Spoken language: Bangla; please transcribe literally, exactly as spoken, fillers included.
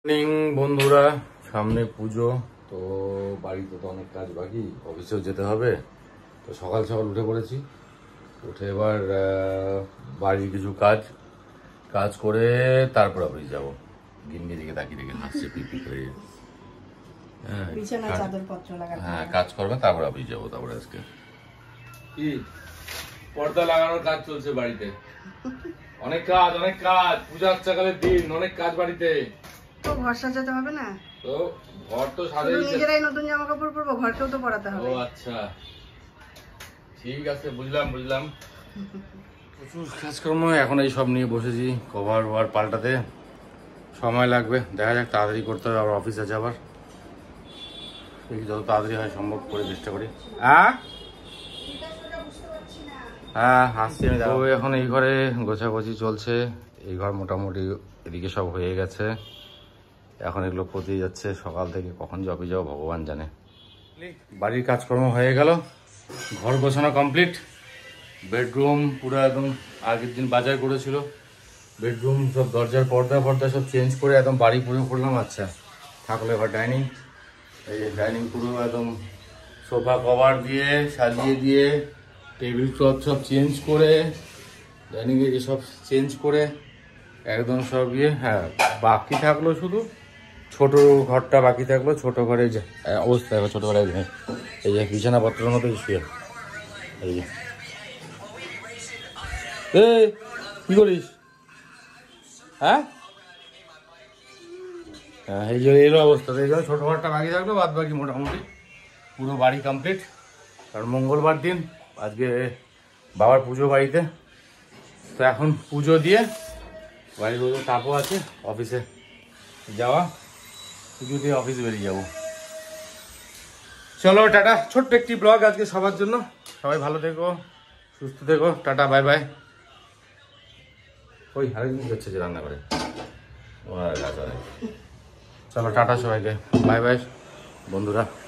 মর্নিং বন্ধুরা, সামনে পুজো, তো বাড়িতে তো অনেক কাজ বাকি, অফিসেও যেতে হবে। তো সকাল সকাল উঠে পড়েছি, উঠে এবার বাড়ির কিছু কাজ কাজ করে তারপর অফিস যাবো। গিন্নি দিকে তাকিয়ে রেখে হাসছে পিপি করে। হ্যাঁ, কাজ করবে তারপর অফিস যাবো। তারপরে আজকে কি পর্দা লাগানোর কাজ চলছে বাড়িতে, অনেক কাজ অনেক কাজ পূজা আচ্ছাকালের দিন, অনেক কাজ বাড়িতে। তো ঘর সাজাতে হবে না? তো ঘর তো সাজাই, নিজেরাই নতুন জামা কাপড় পরবো, ঘরকেও তো পরাতে হবে। ও আচ্ছা, ঠিক আছে, বুঝলাম বুঝলাম প্রচুর কাজকর্ম। এখন এই সব নিয়ে বসেছি, কভার ওভার পাল্টাতে সময় লাগবে, দেখা যাক, তাড়াতাড়ি করতে হবে। আবার অফিস আছে, আবার যত তাড়াতাড়ি হয় সম্ভব করে চেষ্টা করি। হ্যাঁ হ্যাঁ আসছি আমি। দেখো এখন এই ঘরে গোছাগুছি চলছে, এই ঘর মোটামুটি এদিকে সব হয়ে গেছে। এখন এগুলো পচে যাচ্ছে, সকাল থেকে কখন যে অফিস যাবো ভগবান জানে। বাড়ির কাজকর্ম হয়ে গেল, ঘর গোছানো কমপ্লিট। বেডরুম পুরো একদম আগের দিন বাজার করেছিল, বেডরুম সব দরজার পর্দা পর্দা সব চেঞ্জ করে একদম বাড়ি পুরো করলাম। আচ্ছা থাকলো এবার ডাইনিং, এই ডাইনিং পুরো একদম সোফা কভার দিয়ে সাজিয়ে দিয়ে, টেবিল ক্লথ সব চেঞ্জ করে, ডাইনিংয়ে সব চেঞ্জ করে একদম সব ইয়ে। হ্যাঁ, বাকি থাকলো শুধু ছোট ঘরটা বাকি থাকলো। ছোট ঘরে যে অবস্থা, ছোট ঘরে এই যে বিছানাপত্রের মতো শুয়ে, এই যে এই কি করিস? হ্যাঁ হ্যাঁ এই যে এলো অবস্থা। এই জন্য ছোটো ঘরটা বাকি থাকলো, বাদ বাকি মোটামুটি পুরো বাড়ি কমপ্লিট। কারণ মঙ্গলবার দিন আজকে বাবার পুজো বাড়িতে, তো এখন পুজো দিয়ে বাড়ির পুজো তাপও আছে, অফিসে যাওয়া, পুজো দিয়ে অফিসে বেরিয়ে যাবো। চলো টাটা, ছোট্ট একটি ব্লগ আজকে সবার জন্য। সবাই ভালো থেকো, সুস্থ থেকো, টাটা বাই বাই। ওই আরেকদিন হচ্ছে যে রান্না করে, চলো টাটা সবাইকে, বাই বাই বন্ধুরা।